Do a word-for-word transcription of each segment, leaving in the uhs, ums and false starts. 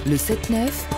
Le sept neuf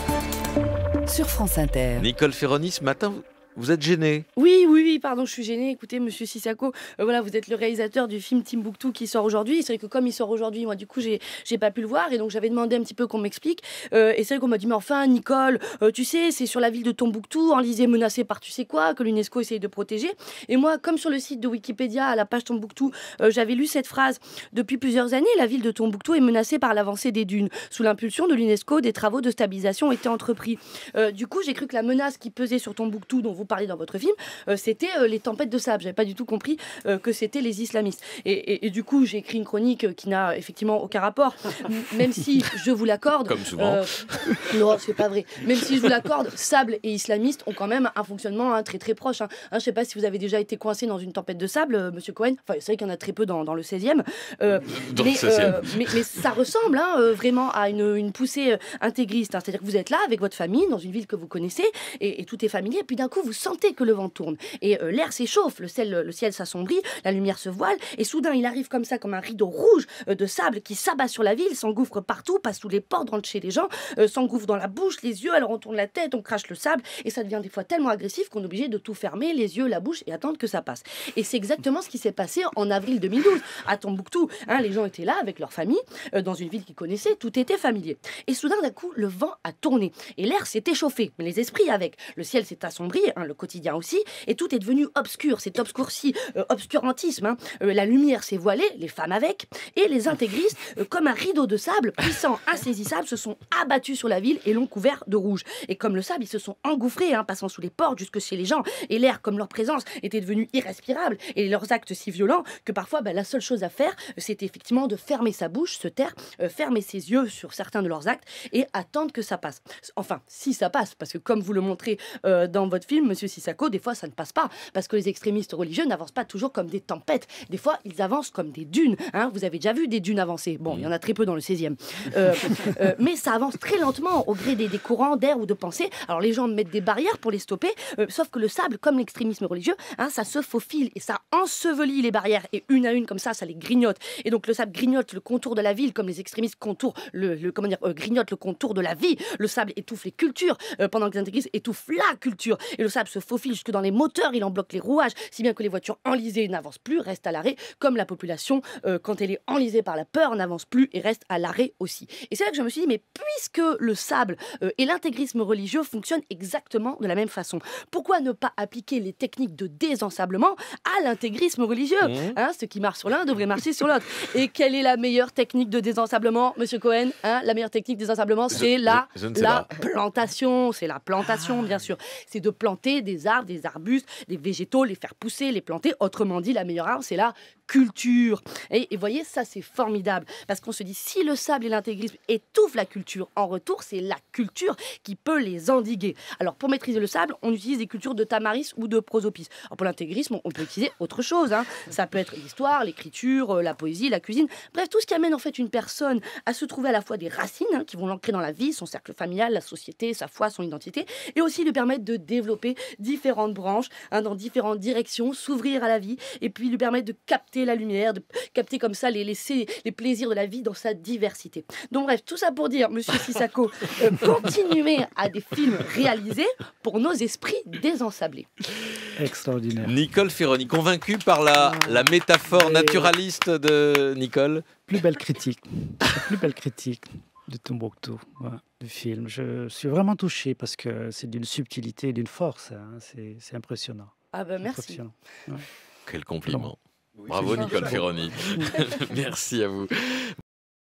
sur France Inter. Nicole Ferroni, ce matin, vous, vous êtes gênée. Oui, oui, oui, pardon, je suis gênée. Écoutez, monsieur Sissako, euh, voilà, vous êtes le réalisateur du film Timbuktu qui sort aujourd'hui. C'est vrai que comme il sort aujourd'hui, moi, du coup, j'ai, j'ai pas pu le voir. Et donc, j'avais demandé un petit peu qu'on m'explique. Euh, et c'est vrai qu'on m'a dit, mais enfin, Nicole, euh, tu sais, c'est sur la ville de Tombouctou, enlisée, menacée par tu sais quoi, que l'UNESCO essaye de protéger. Et moi, comme sur le site de Wikipédia, à la page Tombouctou, euh, j'avais lu cette phrase. Depuis plusieurs années, la ville de Tombouctou est menacée par l'avancée des dunes. Sous l'impulsion de l'UNESCO, des travaux de stabilisation étaient entrepris. Euh, du coup, j'ai cru que la menace qui pesait sur Tombouctou, dont vous parlez dans votre film, euh, c'était euh, les tempêtes de sable. J'avais pas du tout compris euh, que c'était les islamistes. Et, et, et du coup, j'ai écrit une chronique euh, qui n'a effectivement aucun rapport, M- même si je vous l'accorde. Comme souvent. Euh, non, c'est pas vrai. Même si je vous l'accorde, sable et islamistes ont quand même un fonctionnement hein, très très proche. Hein. Hein, je sais pas si vous avez déjà été coincé dans une tempête de sable, euh, Monsieur Cohen. Enfin, c'est vrai qu'il y en a très peu dans, dans le seizième. Euh, Dans mais, le seizième. euh, mais, mais ça ressemble hein, euh, vraiment à une, une poussée euh, intégriste. Hein. C'est-à-dire que vous êtes là avec votre famille dans une ville que vous connaissez et, et tout est familier. Et puis d'un coup, vous sentez que le vent tourne. Et euh, l'air s'échauffe, le ciel, le ciel s'assombrit, la lumière se voile. Et soudain, il arrive comme ça, comme un rideau rouge euh, de sable qui s'abat sur la ville, s'engouffre partout, passe sous les portes, rentre chez les gens, euh, s'engouffre dans la bouche, les yeux. Alors on tourne la tête, on crache le sable. Et ça devient des fois tellement agressif qu'on est obligé de tout fermer, les yeux, la bouche, et attendre que ça passe. Et c'est exactement ce qui s'est passé en avril deux mille douze à Tombouctou. Hein, les gens étaient là avec leur famille, euh, dans une ville qu'ils connaissaient, tout était familier. Et soudain, d'un coup, le vent a tourné et l'air s'est échauffé, mais les esprits avec. Le ciel s'est assombri, hein, le quotidien aussi, et tout est devenu obscur, c'est obscurci, euh, obscurantisme. Hein. Euh, la lumière s'est voilée, les femmes avec, et les intégristes, euh, comme un rideau de sable, puissant, insaisissable, se sont abattus sur la ville et l'ont couvert de rouge. Et comme le sable, ils se sont engouffrés, hein, passant sous les portes jusque chez les gens, et l'air, comme leur présence, était devenu irrespirable, et leurs actes si violents que parfois, bah, la seule chose à faire, c'était effectivement de fermer sa bouche, se taire, euh, fermer ses yeux sur certains de leurs actes, et attendre que ça passe. Enfin, si ça passe, parce que comme vous le montrez euh, dans votre film, Monsieur Sissako, des fois ça ne passe pas, parce que les extrémistes religieux n'avancent pas toujours comme des tempêtes. Des fois, ils avancent comme des dunes. Hein. Vous avez déjà vu des dunes avancer. Bon, il y en a très peu dans le seizième. Euh, euh, mais ça avance très lentement au gré des, des courants d'air ou de pensée. Alors les gens mettent des barrières pour les stopper, euh, sauf que le sable, comme l'extrémisme religieux, hein, ça se faufile et ça ensevelit les barrières. Et une à une, comme ça, ça les grignote. Et donc le sable grignote le contour de la ville, comme les extrémistes contourent le, le comment dire, euh, grignotent le contour de la vie. Le sable étouffe les cultures, euh, pendant que les intégristes étouffent la culture. Et le sable se faufile jusque dans les moteurs, il en bloque les rouages, si bien que les voitures enlisées n'avancent plus, restent à l'arrêt, comme la population, euh, quand elle est enlisée par la peur, n'avance plus et reste à l'arrêt aussi. Et c'est là que je me suis dit, mais puisque le sable euh, et l'intégrisme religieux fonctionnent exactement de la même façon, pourquoi ne pas appliquer les techniques de désensablement à l'intégrisme religieux Mmh. hein, ce qui marche sur l'un devrait marcher sur l'autre. Et quelle est la meilleure technique de désensablement, Monsieur Cohen hein, La meilleure technique de désensablement, c'est Je- la, je- je ne sais la pas. plantation. C'est la plantation, bien sûr. C'est de planter des arbres, des arbustes, des végétaux, les faire pousser, les planter. Autrement dit, la meilleure arme, c'est la culture. Et vous voyez, ça, c'est formidable. Parce qu'on se dit, si le sable et l'intégrisme étouffent la culture, en retour, c'est la culture qui peut les endiguer. Alors, pour maîtriser le sable, on utilise des cultures de tamaris ou de prosopis. Alors, pour l'intégrisme, on peut utiliser autre chose. Hein. Ça peut être l'histoire, l'écriture, euh, la poésie, la cuisine. Bref, tout ce qui amène en fait une personne à se trouver à la fois des racines hein, qui vont l'ancrer dans la vie, son cercle familial, la société, sa foi, son identité, et aussi lui permettre de développer différentes branches hein, dans différentes directions, s'ouvrir à la vie, et puis lui permettre de capter la lumière, de capter comme ça les, les, les plaisirs de la vie dans sa diversité. Donc bref, tout ça pour dire, Monsieur Sissako, euh, continuez à des films réalisés pour nos esprits désensablés. Extraordinaire. Nicole Ferroni, convaincue par la, la métaphore Et- naturaliste de Nicole. Plus belle critique. La plus belle critique de Tombouctou, ouais, du film. Je suis vraiment touché parce que c'est d'une subtilité et d'une force. Hein. C'est, c'est impressionnant. Ah ben merci. Impressionnant. Ouais. Quel compliment. Oui, Bravo c'est Nicole ça. Ferroni. Merci à vous.